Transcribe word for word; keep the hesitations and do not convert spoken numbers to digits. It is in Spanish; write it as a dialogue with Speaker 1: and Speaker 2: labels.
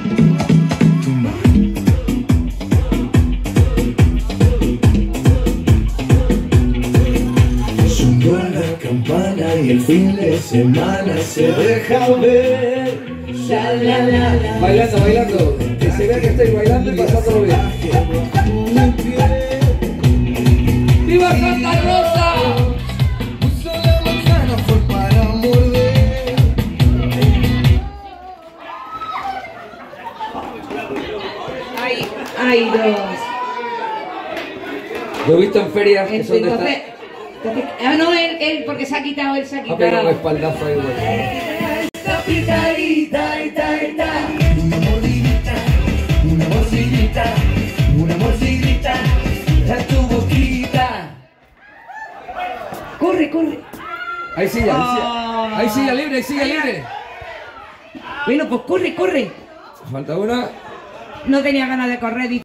Speaker 1: Y el fin de semana se deja ver. La, la, la, la.
Speaker 2: Bailando, bailando. Que se vea que estoy bailando y pasándolo bien. ¡Viva Santa Rosa!
Speaker 1: Puso la manzana fue para morder.
Speaker 3: Ay, ay, Dios.
Speaker 2: Lo he visto en ferias que son de esta...
Speaker 3: Ah, no, él, él, porque se ha quitado, él se ha
Speaker 2: Ha pegado un
Speaker 3: quitado.
Speaker 2: espaldazo ahí, güey.
Speaker 1: Una mordidita, una morcillita, una morcillita, a tu boquita.
Speaker 3: Corre, corre.
Speaker 2: Ahí sigue, ahí sigue. Ahí sigue libre, ahí sigue libre.
Speaker 3: Bueno, pues corre, corre.
Speaker 2: Falta una.
Speaker 3: No tenía ganas de correr.